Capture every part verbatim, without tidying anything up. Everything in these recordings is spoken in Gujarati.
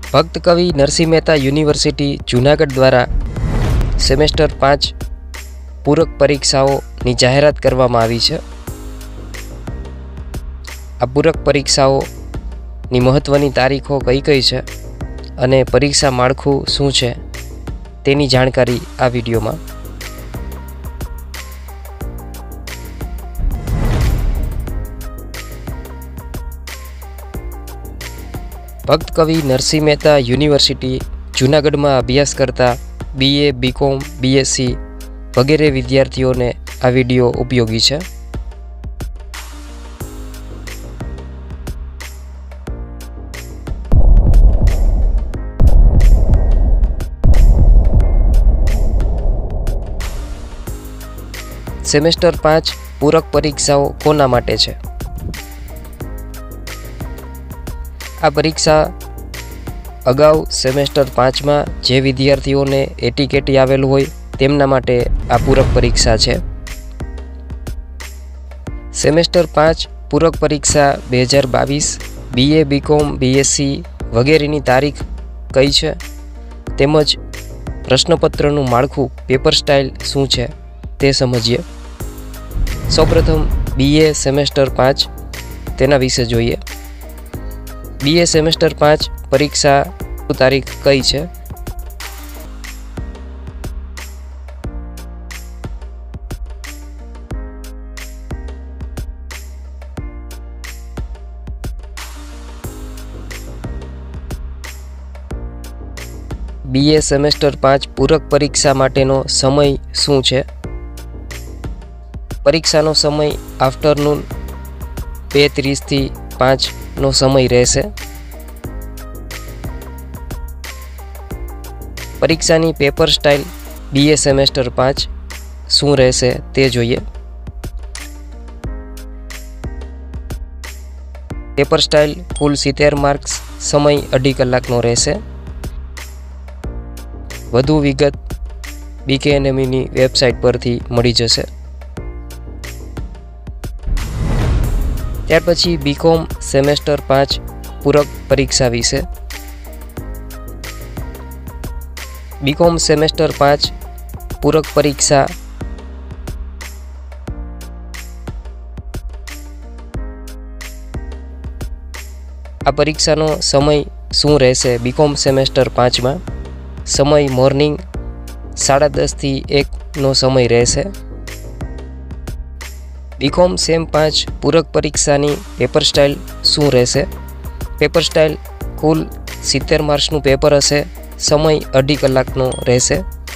ભક્ત કવિ નરસિંહ મહેતા યુનિવર્સિટી જૂનાગઢ દ્વારા સેમેસ્ટર પાંચ પૂરક પરીક્ષાઓની જાહેરાત કરવામાં આવી છે। આ પૂરક પરીક્ષાઓની મહત્ત્વની તારીખો કઈ કઈ છે અને પરીક્ષા માળખું શું છે તેની જાણકારી આ વિડીયોમાં। ભક્ત કવિ નરસિંહ મહેતા યુનિવર્સિટી જૂનાગઢમાં અભ્યાસ કરતા બીએ બીકોમ બીએસસી વગેરે વિદ્યાર્થીઓને આ વિડીયો ઉપયોગી છે। સેમેસ્ટર પાંચ પૂરક પરીક્ષાઓ કોના માટે છે? આ પરીક્ષા અગાઉ સેમેસ્ટર પાંચમાં જે વિદ્યાર્થીઓને એટીકેટી આવેલું હોય તેમના માટે આ પૂરક પરીક્ષા છે। સેમેસ્ટર પાંચ પૂરક પરીક્ષા બે હજાર બાવીસ બીએ બીકોમ બીએસસી વગેરેની તારીખ કઈ છે તેમજ પ્રશ્નપત્રનું માળખું પેપર સ્ટાઇલ શું છે તે સમજીએ। સૌપ્રથમ બીએ સેમેસ્ટર પાંચ તેના વિશે જોઈએ। બીએ સેમેસ્ટર પાંચ પરીક્ષા તારીખ કઈ છે? બીએ સેમેસ્ટર પાંચ પૂરક પરીક્ષા માટેનો સમય શું છે? પરીક્ષાનો સમય આફ્ટરનૂન બે ત્રીસથી પાંચનો સમય રહેશે। પરીક્ષાની પેપર સ્ટાઇલ બીએ સેમેસ્ટર પાંચ શું રહેશે તે જોઈએ। પેપર સ્ટાઇલ કુલ સિત્તેર માર્ક્સ, સમય અઢી કલાકનો રહેશે। વધુ વિગત બીકેએનએમની વેબસાઇટ પરથી મળી જશે। ત્યાર પછી બીકોમ સેમેસ્ટર પાંચ પૂરક પરીક્ષા વિશે। બીકોમ સેમેસ્ટર પાંચ પૂરક પરીક્ષા આ પરીક્ષાનો સમય શું રહેશે? બીકોમ સેમેસ્ટર પાંચમાં સમય મોર્નિંગ સાડા દસથી એકનો સમય રહેશે। બીકોમ સેમ પાંચ પૂરક પરીક્ષાની પેપર સ્ટાઇલ શું રહેશે? પેપર સ્ટાઇલ કુલ સિત્તેર માર્ક્સનું પેપર હશે, સમય અઢી કલાકનો રહેશે।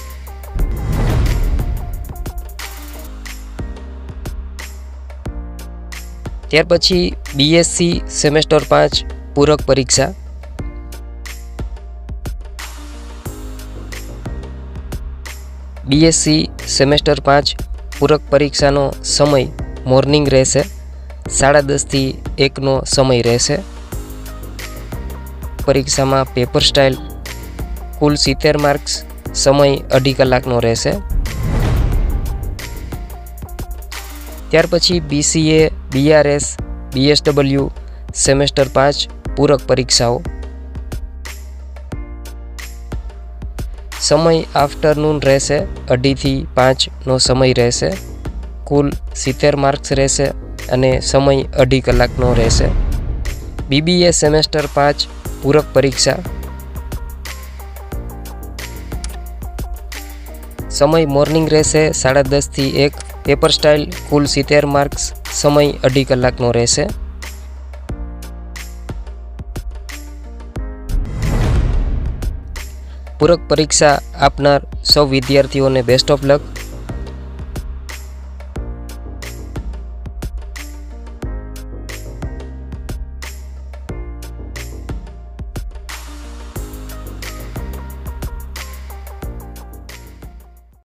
ત્યાર પછી બીએસસી સેમેસ્ટર પાંચ પૂરક પરીક્ષા। બીએસસી સેમેસ્ટર પાંચ પૂરક પરીક્ષાનો સમય મોર્નિંગ રહેશે, સાડા દસથી એકનો સમય રહેશે। પરીક્ષામાં પેપર સ્ટાઇલ કુલ સિત્તેર માર્ક્સ, સમય અઢી કલાકનો રહેશે। ત્યાર પછી બીસીએ બીઆરએસ બીએસડબલ્યુ સેમેસ્ટર પાંચ પૂરક પરીક્ષાઓ। સમય આફ્ટરનૂન રહેશે, અઢીથી પાંચનો સમય રહેશે। કુલ સિત્તેર માર્ક્સ રહેશે અને સમય અઢી કલાકનો રહેશે। બીબીએ સેમેસ્ટર પાંચ પૂરક પરીક્ષા। સમય મોર્નિંગ રહેશે, સાડા દસથી એક। પેપર સ્ટાઇલ કુલ સિત્તેર માર્ક્સ, સમય અઢી કલાકનો રહેશે। પૂરક પરીક્ષા આપનાર સૌ વિદ્યાર્થીઓને બેસ્ટ ઓફ લક।